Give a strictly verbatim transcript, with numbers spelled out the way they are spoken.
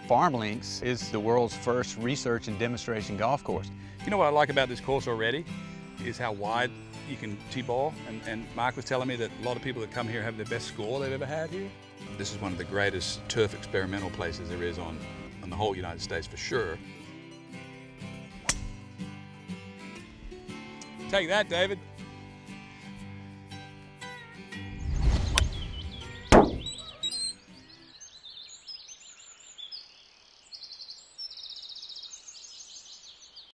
FarmLinks is the world's first research and demonstration golf course. You know what I like about this course already is how wide you can tee ball, and, and Mark was telling me that a lot of people that come here have the best score they've ever had here. This is one of the greatest turf experimental places there is on, on the whole United States for sure. Take that, David.